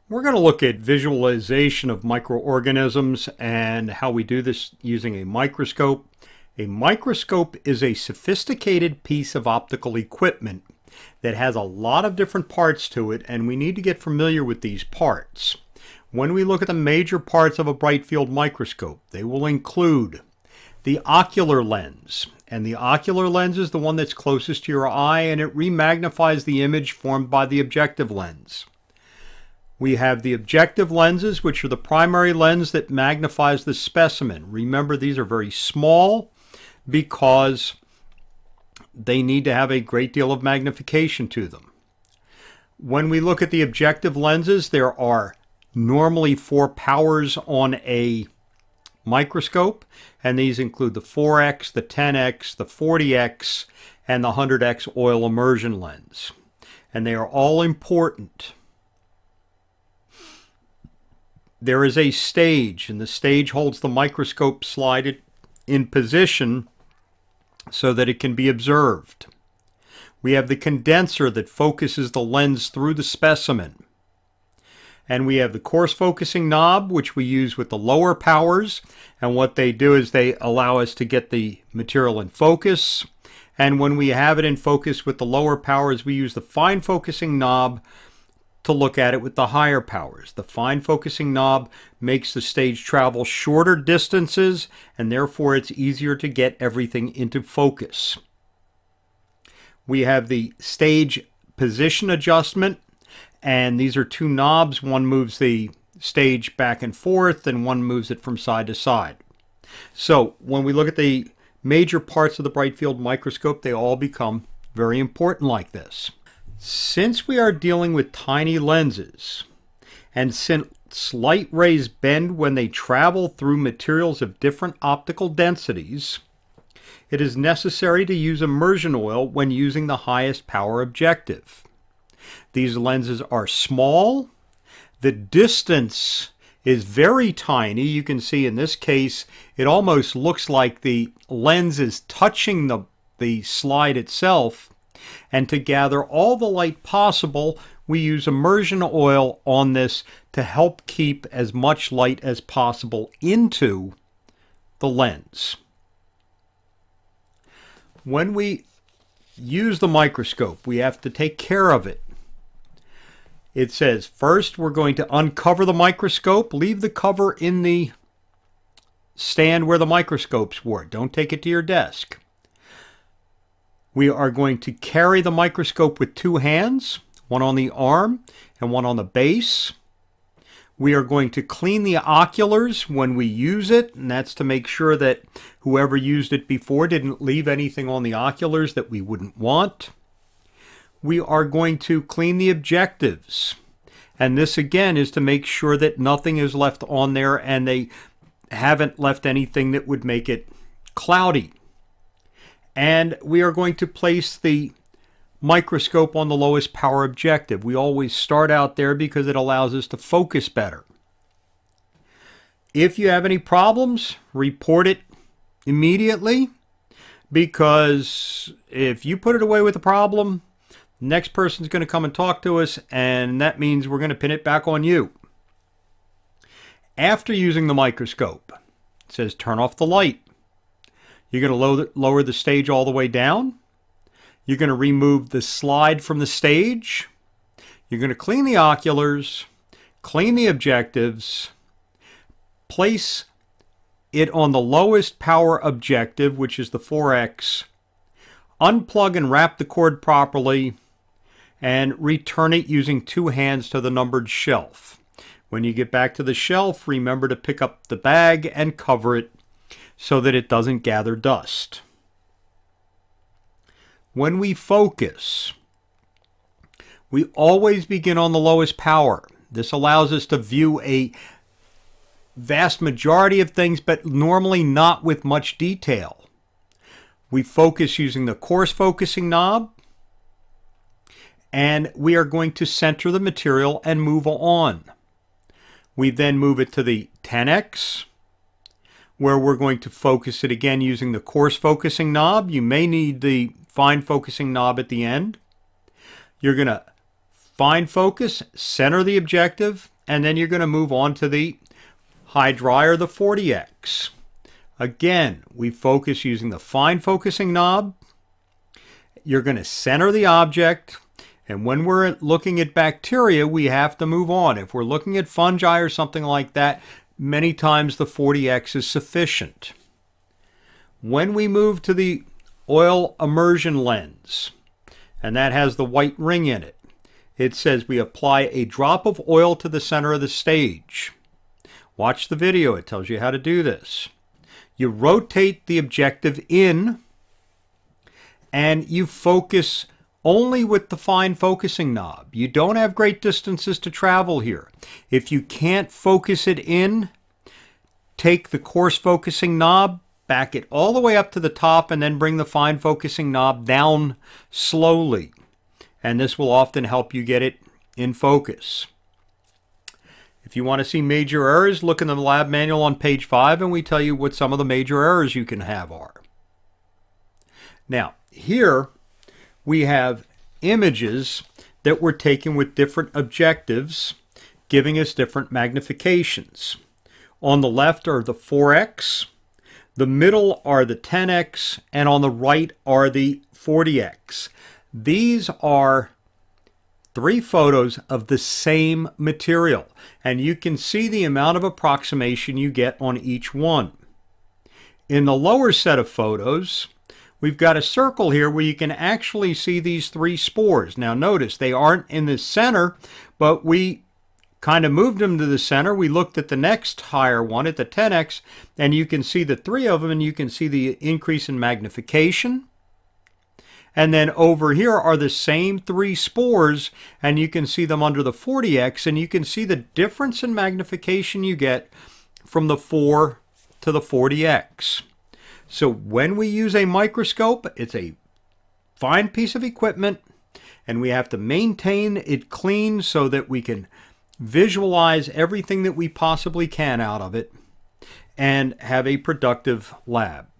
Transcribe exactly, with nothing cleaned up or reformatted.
We're going to look at visualization of microorganisms and how we do this using a microscope. A microscope is a sophisticated piece of optical equipment that has a lot of different parts to it, and we need to get familiar with these parts. When we look at the major parts of a Brightfield microscope, they will include the ocular lens. And the ocular lens is the one that's closest to your eye, and it remagnifies the image formed by the objective lens. We have the objective lenses, which are the primary lens that magnifies the specimen. Remember, these are very small because they need to have a great deal of magnification to them. When we look at the objective lenses, there are normally four powers on a microscope, and these include the four X, the ten X, the forty X, and the one hundred X oil immersion lens. And they are all important. There is a stage, and the stage holds the microscope slided in position so that it can be observed. We have the condenser that focuses the lens through the specimen. And we have the coarse focusing knob, which we use with the lower powers. And what they do is they allow us to get the material in focus. And when we have it in focus with the lower powers, we use the fine focusing knob to look at it with the higher powers. The fine focusing knob makes the stage travel shorter distances, and therefore it's easier to get everything into focus. We have the stage position adjustment, and these are two knobs. One moves the stage back and forth, and one moves it from side to side. So when we look at the major parts of the Brightfield microscope, they all become very important like this. Since we are dealing with tiny lenses, and since light rays bend when they travel through materials of different optical densities, it is necessary to use immersion oil when using the highest power objective. These lenses are small. The distance is very tiny. You can see in this case, it almost looks like the lens is touching the, the slide itself. And to gather all the light possible, we use immersion oil on this to help keep as much light as possible into the lens. When we use the microscope, we have to take care of it. It says, first we're going to uncover the microscope. Leave the cover in the stand where the microscopes were. Don't take it to your desk. We are going to carry the microscope with two hands, one on the arm and one on the base. We are going to clean the oculars when we use it, and that's to make sure that whoever used it before didn't leave anything on the oculars that we wouldn't want. We are going to clean the objectives, and this again is to make sure that nothing is left on there and they haven't left anything that would make it cloudy. And we are going to place the microscope on the lowest power objective. We always start out there because it allows us to focus better. If you have any problems, report it immediately, because if you put it away with a problem, the next person's going to come and talk to us, and that means we're going to pin it back on you. After using the microscope, it says turn off the light. You're going to lower the stage all the way down. You're going to remove the slide from the stage. You're going to clean the oculars, clean the objectives, place it on the lowest power objective, which is the four X, unplug and wrap the cord properly, and return it using two hands to the numbered shelf. When you get back to the shelf, remember to pick up the bag and cover it so that it doesn't gather dust. When we focus, we always begin on the lowest power. This allows us to view a vast majority of things, but normally not with much detail. We focus using the coarse focusing knob, and we are going to center the material and move on. We then move it to the ten X, where we're going to focus it again using the coarse focusing knob. You may need the fine focusing knob at the end. You're going to fine focus, center the objective, and then you're going to move on to the high dry or the forty X. Again, we focus using the fine focusing knob. You're going to center the object, and when we're looking at bacteria, we have to move on. If we're looking at fungi or something like that, many times the forty X is sufficient. When we move to the oil immersion lens, and that has the white ring in it, it says we apply a drop of oil to the center of the stage. Watch the video, it tells you how to do this. You rotate the objective in, and you focus only with the fine focusing knob. You don't have great distances to travel here. If you can't focus it in, take the coarse focusing knob, back it all the way up to the top, and then bring the fine focusing knob down slowly. And this will often help you get it in focus. If you want to see major errors, look in the lab manual on page five, and we tell you what some of the major errors you can have are. Now, here we have images that were taken with different objectives, giving us different magnifications. On the left are the four X, the middle are the ten X, and on the right are the forty X. These are three photos of the same material, and you can see the amount of approximation you get on each one. In the lower set of photos, we've got a circle here where you can actually see these three spores. Now notice they aren't in the center, but we kind of moved them to the center. We looked at the next higher one at the ten X, and you can see the three of them, and you can see the increase in magnification. And then over here are the same three spores, and you can see them under the forty X, and you can see the difference in magnification you get from the four to the forty X. So when we use a microscope, it's a fine piece of equipment, and we have to maintain it clean so that we can visualize everything that we possibly can out of it and have a productive lab.